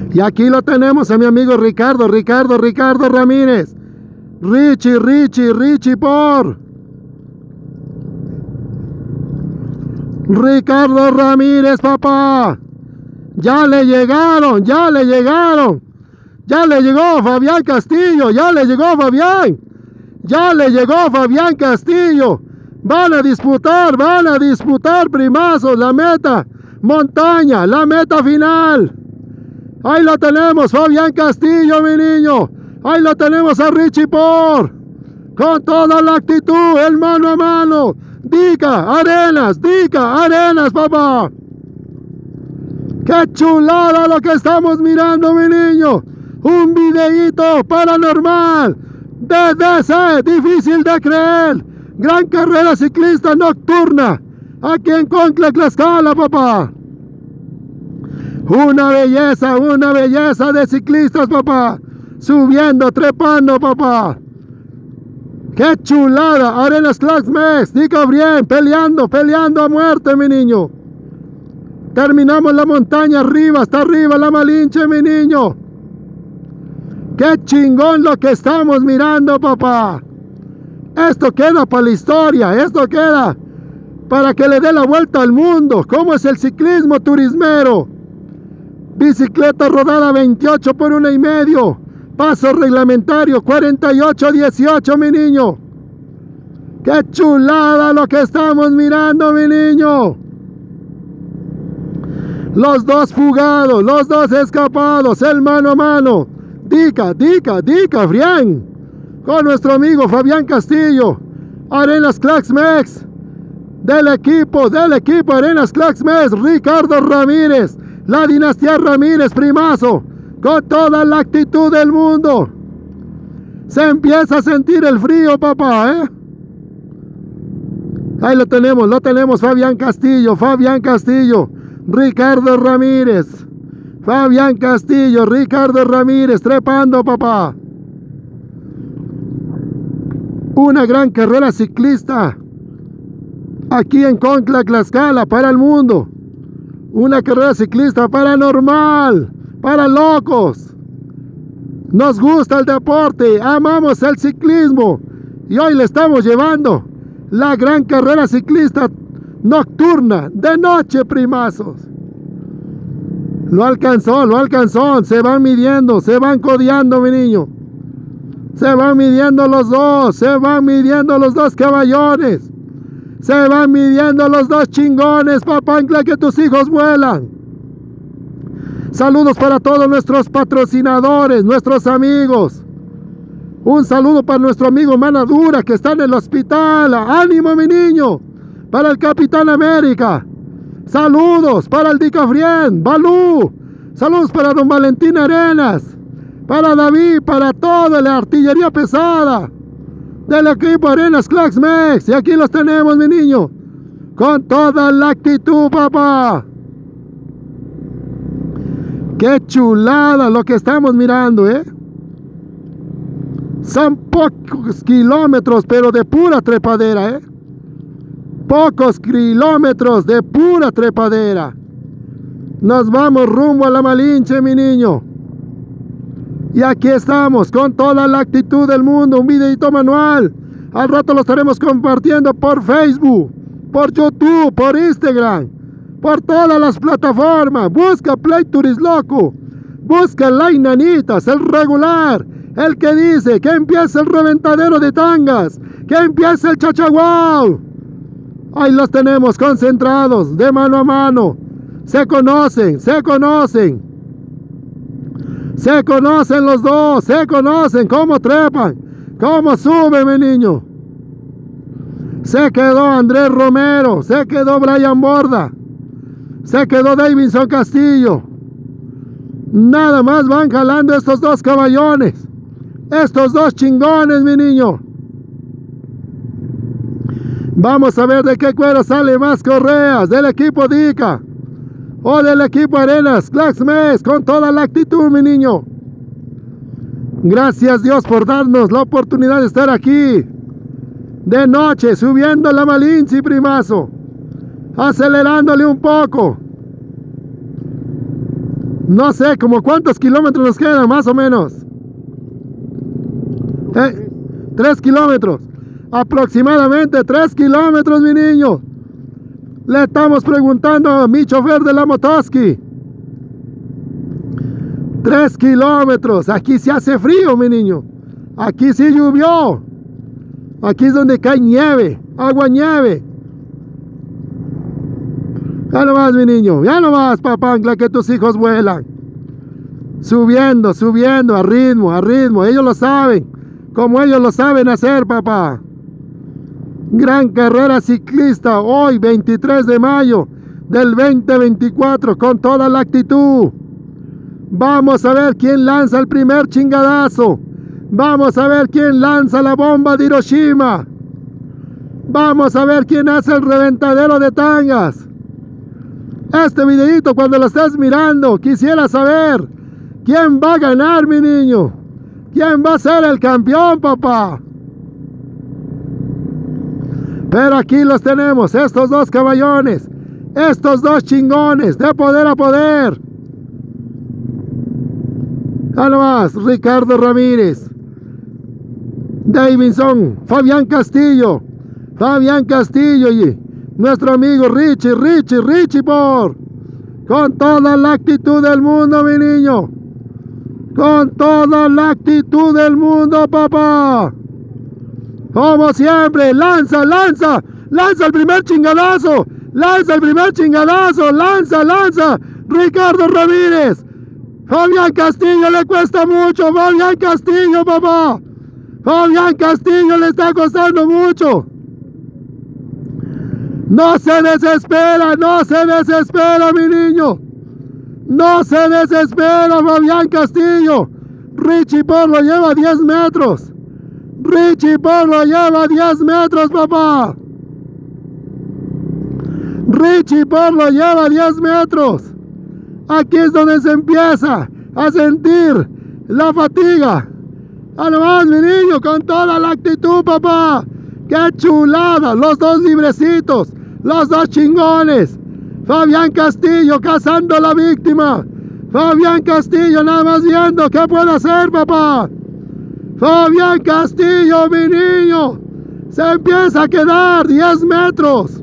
Y aquí lo tenemos a mi amigo Ricardo Ramírez. Richie por Ricardo Ramírez, papá. Ya le llegaron. Ya le llegó Fabián Castillo. Ya le llegó Fabián Castillo. Van a disputar, primazos, la meta, montaña, la meta final. Ahí lo tenemos, Fabián Castillo, mi niño. Ahí lo tenemos a Richie por, con toda la actitud, el mano a mano. Dica Arenas, papá. ¡Qué chulada lo que estamos mirando, mi niño! Un videíto paranormal de DC, difícil de creer. Gran carrera ciclista nocturna aquí en Concla, Tlaxcala, papá. Una belleza de ciclistas, papá. Subiendo, trepando, papá. ¡Qué chulada! Arenas Tlaxmex, Dica bien, peleando a muerte, mi niño. Terminamos la montaña arriba, hasta arriba la Malinche, mi niño. ¡Qué chingón lo que estamos mirando, papá! Esto queda para la historia, esto queda para que le dé la vuelta al mundo. ¿Cómo es el ciclismo turismero? Bicicleta rodada 28 por 1,5. Paso reglamentario 48-18, mi niño. ¡Qué chulada lo que estamos mirando, mi niño! Los dos fugados, los dos escapados, el mano a mano. Dica, Frián. Con nuestro amigo Fabián Castillo. Arenas Tlaxmex. Del equipo Arenas Tlaxmex, Ricardo Ramírez. La dinastía Ramírez, primazo. Con toda la actitud del mundo. Se empieza a sentir el frío, papá, ¿eh? Ahí lo tenemos, Fabián Castillo. Ricardo Ramírez. Fabián Castillo, Ricardo Ramírez, trepando, papá. Una gran carrera ciclista aquí en Concla, Tlaxcala, para el mundo. Una carrera ciclista paranormal, para locos. Nos gusta el deporte, amamos el ciclismo. Y hoy le estamos llevando la gran carrera ciclista nocturna, de noche, primazos. Lo alcanzó, se van midiendo, se van codeando, mi niño. Se van midiendo los dos caballones. Se van midiendo los dos chingones, papá, que tus hijos vuelan. Saludos para todos nuestros patrocinadores, nuestros amigos. Un saludo para nuestro amigo Manadura, que está en el hospital. ¡Ánimo, mi niño! Para el Capitán América. Saludos para el Dicafrien, Balú. Saludos para don Valentín Arenas. Para David, para toda la artillería pesada del equipo Arenas Tlaxmex. Y aquí los tenemos, mi niño. Con toda la actitud, papá. Qué chulada lo que estamos mirando, ¿eh? Son pocos kilómetros, pero de pura trepadera, ¿eh? Pocos kilómetros de pura trepadera. Nos vamos rumbo a la Malinche, mi niño. Y aquí estamos con toda la actitud del mundo. Un videito manual. Al rato lo estaremos compartiendo por Facebook, por YouTube, por Instagram, por todas las plataformas. Busca Play Turisloco. Busca Lainanitas, el regular. El que dice que empieza el reventadero de tangas, que empieza el chachaguau. Ahí los tenemos concentrados, de mano a mano. Se conocen los dos, se conocen cómo trepan, cómo suben, mi niño. Se quedó Andrés Romero, se quedó Brian Borda, se quedó Davidson Castillo. Nada más van jalando estos dos caballones, estos dos chingones, mi niño. Vamos a ver de qué cuero sale más correas, del equipo Dica o del equipo Arenas Tlaxmex, con toda la actitud, mi niño. Gracias, Dios, por darnos la oportunidad de estar aquí de noche, subiendo la Malinche, primazo, acelerándole un poco. No sé, como cuántos kilómetros nos quedan, más o menos. 3 kilómetros. Aproximadamente 3 kilómetros, mi niño. Le estamos preguntando a mi chofer de la Motoski. 3 kilómetros. Aquí se hace frío, mi niño. Aquí sí llovió. Aquí es donde cae nieve, agua nieve. Ya no más, mi niño. Ya no más, papancla, que tus hijos vuelan. Subiendo, subiendo, a ritmo, a ritmo. Ellos lo saben. Como ellos lo saben hacer, papá. Gran carrera ciclista hoy, 23 de mayo del 2024, con toda la actitud. Vamos a ver quién lanza el primer chingadazo. Vamos a ver quién lanza la bomba de Hiroshima. Vamos a ver quién hace el reventadero de tangas. Este videito, cuando lo estés mirando, quisiera saber quién va a ganar, mi niño. ¿Quién va a ser el campeón, papá? Pero aquí los tenemos, estos dos caballones, estos dos chingones, de poder a poder. Ya nomás, Ricardo Ramírez, Davidson, Fabián Castillo y nuestro amigo Richie por, con toda la actitud del mundo, mi niño. Con toda la actitud del mundo, papá. Como siempre, lanza el primer chingadazo, lanza, Ricardo Ramírez. Fabián Castillo le cuesta mucho, Fabián Castillo, papá. Fabián Castillo le está costando mucho. No se desespera, mi niño. No se desespera, Fabián Castillo. Richie por lo lleva 10 metros. Richie por lo lleva 10 metros, papá. Richie por lo lleva 10 metros. Aquí es donde se empieza a sentir la fatiga. Además, mi niño, con toda la actitud, papá. ¡Qué chulada! Los dos librecitos, los dos chingones. Fabián Castillo cazando a la víctima. Fabián Castillo nada más viendo qué puede hacer, papá. Fabián Castillo, mi niño. Se empieza a quedar 10 metros.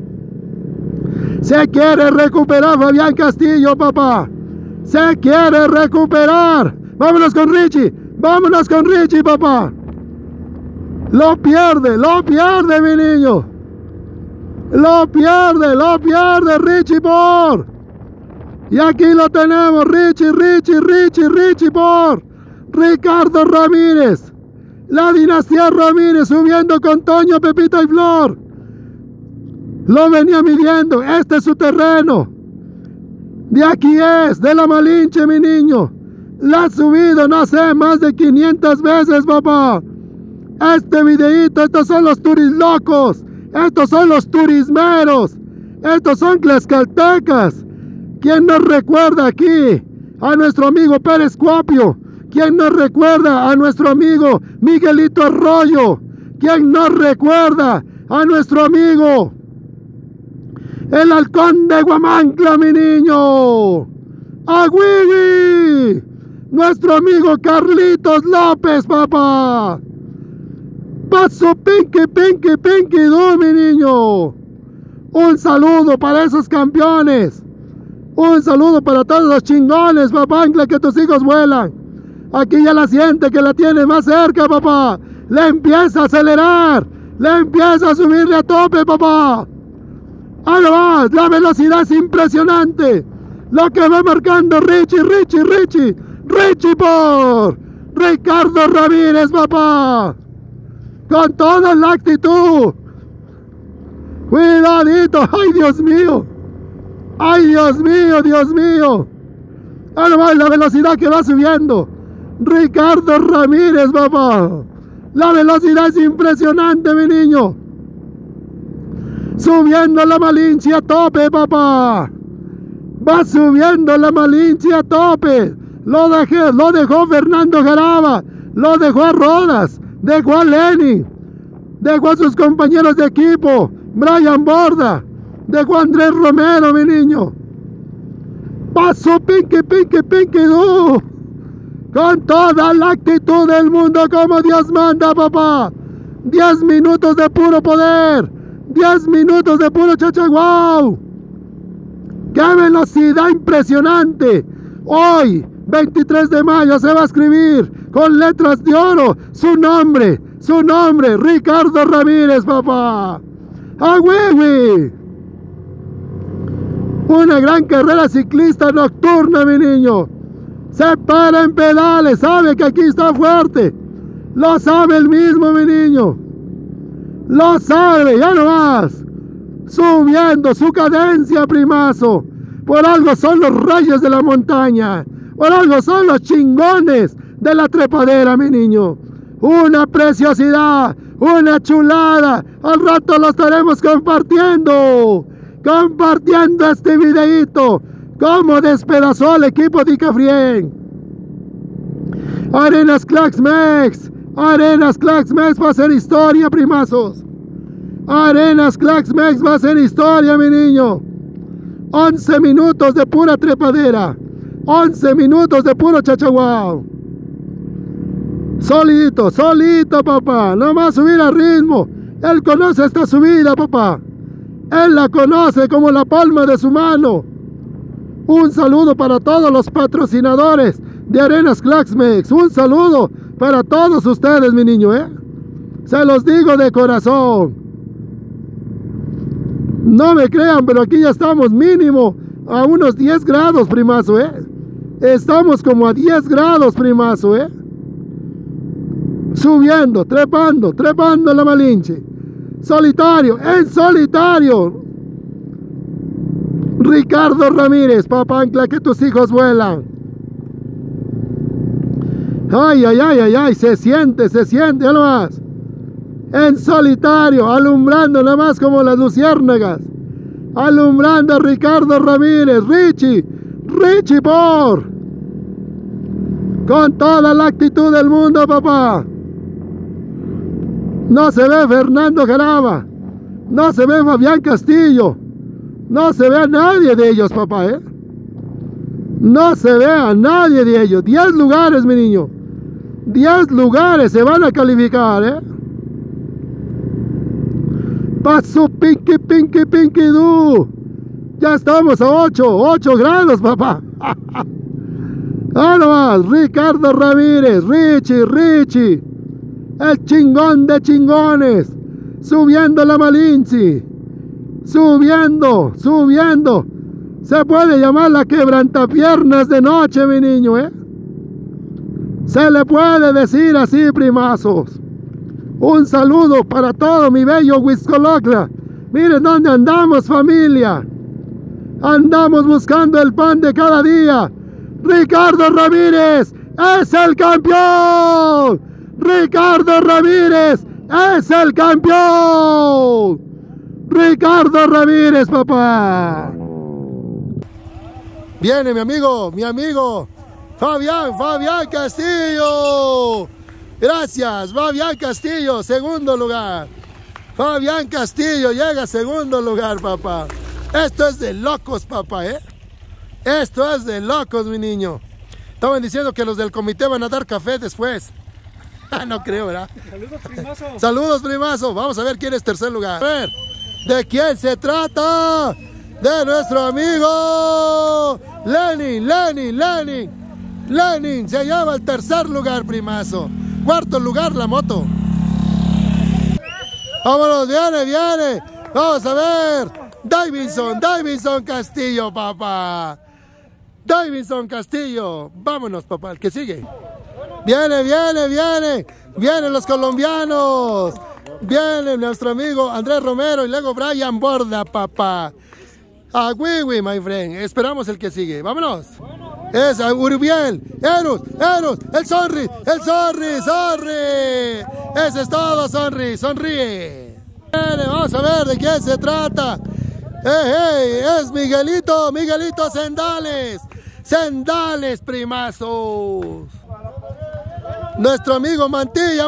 Se quiere recuperar Fabián Castillo, papá. Se quiere recuperar. Vámonos con Richie, papá. Lo pierde, mi niño. Lo pierde Richie por. Y aquí lo tenemos, Richie por Ricardo Ramírez. La dinastía Ramírez subiendo con Toño, Pepito y Flor. Lo venía midiendo, este es su terreno. De aquí es, de la Malinche, mi niño. La ha subido, no sé, más de 500 veces, papá. Este videíto, estos son los turis-locos. Estos son los turismeros. Estos son tlaxcaltecas. ¿Quién nos recuerda aquí? A nuestro amigo Pérez Cuapio. ¿Quién nos recuerda a nuestro amigo Miguelito Arroyo? ¿Quién nos recuerda a nuestro amigo el halcón de Huamancla, mi niño? ¡Agüigui! Nuestro amigo Carlitos López, papá. Paso pinky, du, mi niño. Un saludo para esos campeones. Un saludo para todos los chingones, papá, que tus hijos vuelan. Aquí ya la siente que la tiene más cerca, papá. Le empieza a acelerar. Le empieza a subirle a tope, papá. Ahora va, la velocidad es impresionante. Lo que va marcando Richie por Ricardo Ramírez, papá. Con toda la actitud. Cuidadito, ay Dios mío. Ahora va la velocidad que va subiendo Ricardo Ramírez, papá. La velocidad es impresionante, mi niño. Subiendo la Malinche a tope, papá. Va subiendo la Malinche a tope. Lo dejó Fernando Jaraba. Lo dejó a Rodas. Dejó a Lenny. Dejó a sus compañeros de equipo. Brian Borda. Dejó a Andrés Romero, mi niño. Paso Pinky, Pinky, Pinky Du. Con toda la actitud del mundo como Dios manda, papá. 10 minutos de puro poder. 10 minutos de puro chachaguau. ¡Qué velocidad impresionante! Hoy, 23 de mayo, se va a escribir con letras de oro su nombre, Ricardo Ramírez, papá. ¡Ah, güey! Una gran carrera ciclista nocturna, mi niño. Se para en pedales, sabe que aquí está fuerte. Lo sabe el mismo, mi niño. Lo sabe, ya no más. Subiendo su cadencia, primazo. Por algo son los reyes de la montaña. Por algo son los chingones de la trepadera, mi niño. Una preciosidad, una chulada. Al rato lo estaremos compartiendo. Compartiendo este videito. Cómo despedazó el equipo de Cafrien. Arenas Claxmex. Arenas Claxmex va a ser historia, primazos. Arenas Claxmex va a ser historia, mi niño. 11 minutos de pura trepadera. 11 minutos de puro chachaguao. Solito, solito, papá. No más subir al ritmo. Él conoce esta subida, papá. Él la conoce como la palma de su mano. Un saludo para todos los patrocinadores de Arenas Claxmex. Un saludo para todos ustedes, mi niño, Se los digo de corazón. No me crean, pero aquí ya estamos mínimo a unos 10 grados, primazo, Estamos como a 10 grados, primazo, Subiendo, trepando la Malinche. Solitario, en solitario. Ricardo Ramírez, papá ancla que tus hijos vuelan. Ay, ay, ay, ay, ay, se siente, ya nomás. En solitario, alumbrando nada más como las luciérnagas. Alumbrando a Ricardo Ramírez, Richie por. Con toda la actitud del mundo, papá. No se ve Fernando Jaraba. No se ve Fabián Castillo. No se ve a nadie de ellos, papá, No se ve a nadie de ellos. 10 lugares, mi niño. 10 lugares se van a calificar, Paso Pinky, Pinky, Pinky Du. Ya estamos a 8 grados, papá. Nomás, Ricardo Ramírez, Richie. El chingón de chingones. Subiendo la Malinche. Subiendo. Se puede llamar la quebrantapiernas de noche, mi niño, Se le puede decir así, primazos. Un saludo para todo mi bello Huixcolocla. Miren dónde andamos, familia. Andamos buscando el pan de cada día. Ricardo Ramírez es el campeón. Ricardo Ramírez es el campeón. Ricardo Ramírez, papá. Viene mi amigo Fabián Castillo. Gracias, Fabián Castillo, segundo lugar. Fabián Castillo llega a segundo lugar, papá. Esto es de locos, papá, Esto es de locos, mi niño. Estaban diciendo que los del comité van a dar café después. No creo, ¿verdad? Saludos, primazo. Saludos, primazo. Vamos a ver quién es tercer lugar. A ver, ¿de quién se trata? De nuestro amigo Lenin se lleva el tercer lugar, primazo. Cuarto lugar, la moto. Vámonos, viene. Vamos a ver. Davidson Castillo, papá. Davidson Castillo. Vámonos, papá, el que sigue. Vienen los colombianos. Viene nuestro amigo Andrés Romero y luego Brian Borda, papá. Agüiwi, my friend. Esperamos el que sigue. Vámonos. Es Uribiel, Eros, el Sonri. Ese es todo, sonríe. Vamos a ver de quién se trata. Es Miguelito Sendales, primazos. Nuestro amigo Mantilla.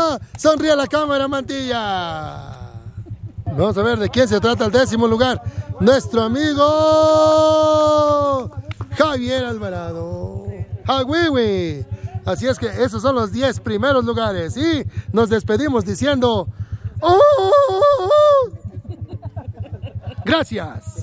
Sonríe a la cámara, Mantilla. Vamos a ver de quién se trata el décimo lugar. nuestro amigo Javier Alvarado. ¡Jawiwi! Así es que esos son los 10 primeros lugares. Y nos despedimos diciendo... ¡Oh! Gracias.